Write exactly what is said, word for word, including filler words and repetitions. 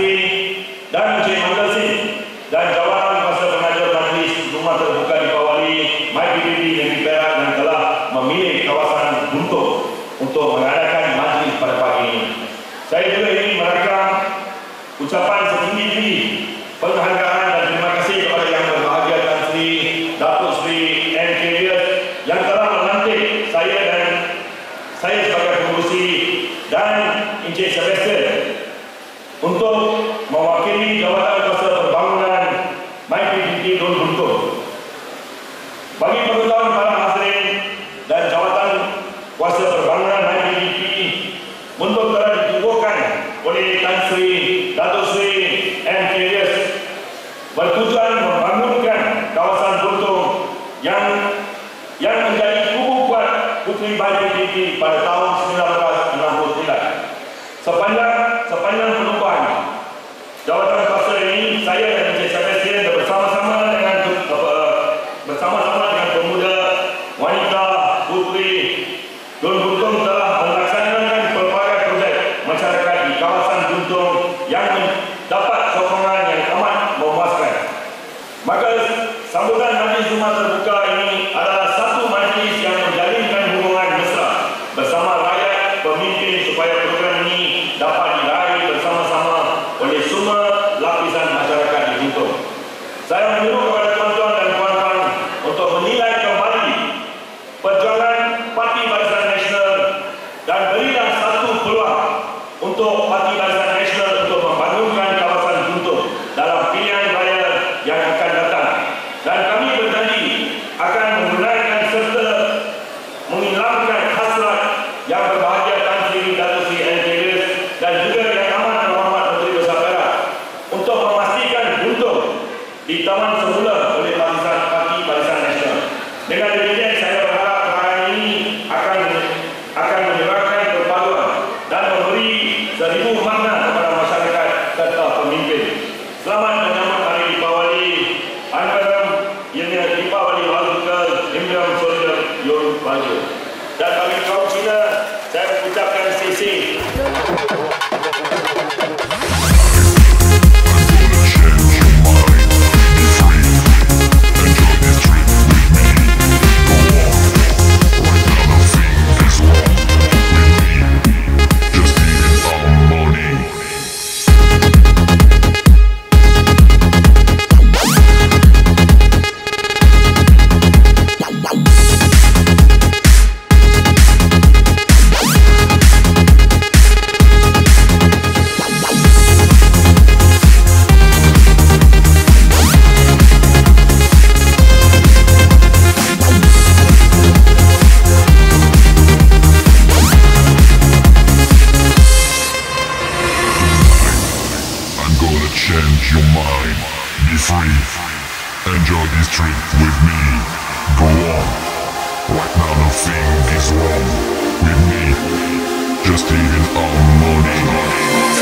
Sri dan Encik Mangal Singh dan jawatan kuasa pengajar majlis rumah terbuka Deepavali MyBuntong Negeri Perak yang telah memilih kawasan Buntong untuk mengadakan majlis pada pagi ini. Saya juga ingin merakam ucapan setinggi-tinggi penghargaan dan terima kasih kepada Yang Berbahagia Tan Sri Datuk Sri M K yang telah melantik saya dan saya sebagai pengurusi dan Encik Sebastian untuk mewakili jawatan kuasa pembangunan MyBuntong Buntong. Bagi pengetahuan para hadirin dan jawatan kuasa pembangunan MyBuntong Buntong telah ditubuhkan oleh Tan Sri Datuk Sri M K bertujuan membangunkan kawasan Buntong yang yang menjadi kubu kuat Puteri MyBuntong pada tahun seribu sembilan ratus enam puluh sembilan. Sepanjang sepanjang penubuhan jawatan kuasa ini, saya dan Encik Sebastian bersama-sama dengan bersama-sama dengan pemuda, wanita, puteri Dun Buntong telah melaksanakan pelbagai projek masyarakat di kawasan Buntong yang mendapat sokongan yang amat memuaskan. Maka sambutan majlis rumah terbuka ini adalah satu majlis yang menjalinkan hubungan mesra bersama rakyat pemimpin supaya program ini dapat diraih bersama-sama oleh semua lapisan masyarakat di Buntong. Saya menyuruh kepada tuan-tuan dan puan-puan untuk menilai kembali perjuangan Parti Barisan Nasional dan berilah satu peluang untuk Parti Barisan Nasional untuk membangunkan kawasan Buntong dalam pilihan raya yang akan datang. Dan kami berjanji akan menggunakan serta menghilangkan hasrat Yang Berbahagia Tan Sri Datuk Sri M K dan juga Yang Amat Terhormat Menteri Besar Perak untuk memastikan Buntong di taman semula oleh Barisan Parti Barisan Nasional. Dengan demikian, saya berharap perayaan ini akan akan menyerahkan perpaduan dan memberi seribu makna kepada masyarakat serta pemimpin. Selamat menyambut Hari Deepavali. Anbaram Yenia Deepavali Walukal Imram Solidar Yor Baju. Dan bagi kaum Cina, saya ucapkan sisi. Change your mind, be free, enjoy this trip with me, go on, right now nothing is wrong with me, just living on money.